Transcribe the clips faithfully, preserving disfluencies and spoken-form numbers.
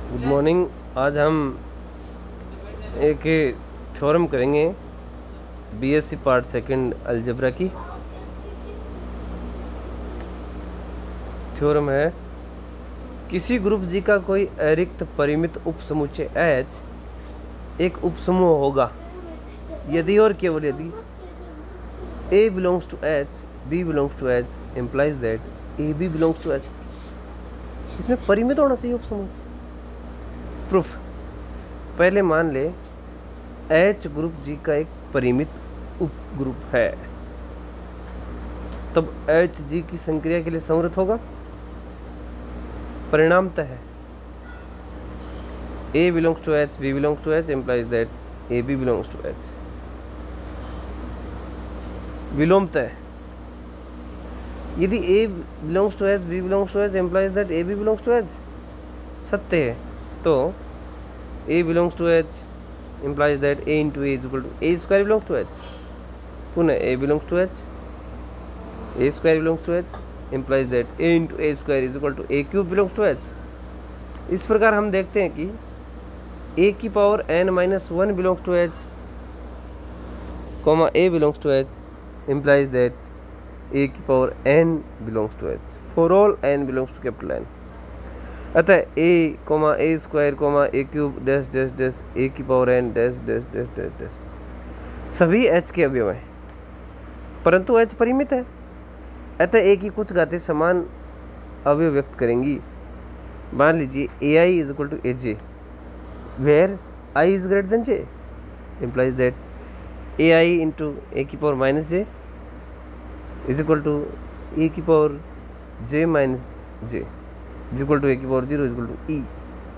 Good morning. आज हम एक थ्योरम करेंगे बीएससी पार्ट सेकंड अलजेब्रा की। थ्योरम है, किसी ग्रुप जी का कोई अरिक्त परिमित उपसमुच्चय H एक उपसमूह होगा यदि और केवल यदि A belongs to H, B belongs to H, implies that A B belongs to H। इसमें परिमित होना चाहिए उपसमूह। प्रूफ, पहले मान ले H ग्रुप G का एक परिमित उप ग्रुप है, तब H G की संक्रिया के लिए समर्थ होगा। परिणामतः A belongs to H, B belongs to H implies that A B belongs to H। विलोमतः यदि A belongs to H, B belongs to H implies that A B belongs to H सत्य है, तो A belongs to H implies that A into A is equal to A square belongs to H। पुनः A belongs to H, A square belongs to H implies that A into A square is equal to A cube belongs to H। इस प्रकार हम देखते हैं कि A की power n minus one belongs to H, comma A belongs to H implies that A की power n belongs to H for all n belongs to capital N। अतः A comma A square comma A cube dash dash dash A की power n dash dash dash dash dash सभी H के अवयव हैं, परंतु H परिमित है। अतः A की कुछ घातें समान अवयव व्यक्त करेंगी। मान लीजिए A I is equal to A J where I is greater than J implies that A I into A की power minus J is equal to A की power J minus J is equal to A की power zero is equal to E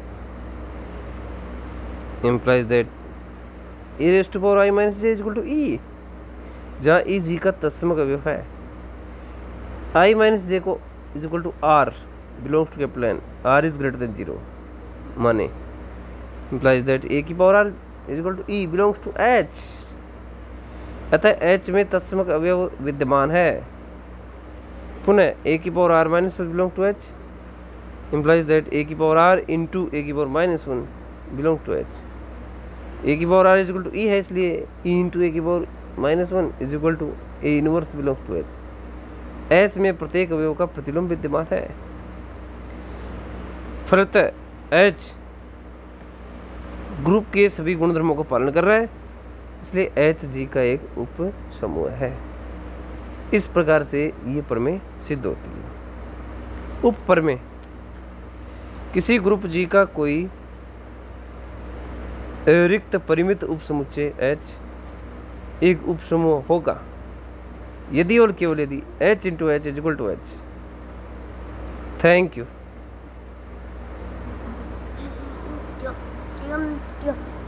implies that A raised to power I minus J is equal to E, जहाँ E G का तत्समक अवयव है। I minus J को is equal to R belongs to capital N, R is greater than zero माने implies that A की power R is equal to E belongs to H। अतः H में तत्समक अवयव विद्यमान है। पुनः A की power R minus one belongs to H implies that A की पावर R into A की power minus one belongs to H। A की power R is equal to E है, इसलिए E into A की power minus one is equal to A inverse belongs to H। H में प्रत्येक अवयव का प्रतिलोम विद्यमान है, फलतः H ग्रुप के सभी गुणधर्मों का पालन कर रहा है, इसलिए H G का एक उप समूह है। इस प्रकार से ये प्रमेय सिद्ध होती है। उप प्रमेय, किसी ग्रुप G का कोई अरिक्त परिमित उप समुच्चय H एक उप समूह होगा यदि और केवल यदि H into H is equal to H। Thank you.